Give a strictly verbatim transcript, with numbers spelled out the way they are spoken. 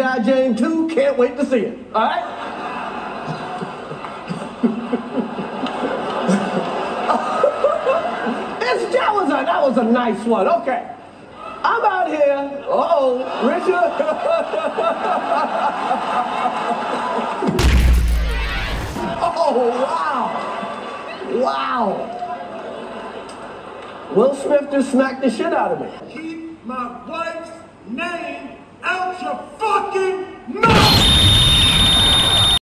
I. Jane two, can't wait to see it. All right? it's, that, was a, that was a nice one. Okay. I'm out here. Uh-oh, Richard. oh, wow. Wow. Will Smith just smacked the shit out of me. Keep my wife's name out your fucking mouth!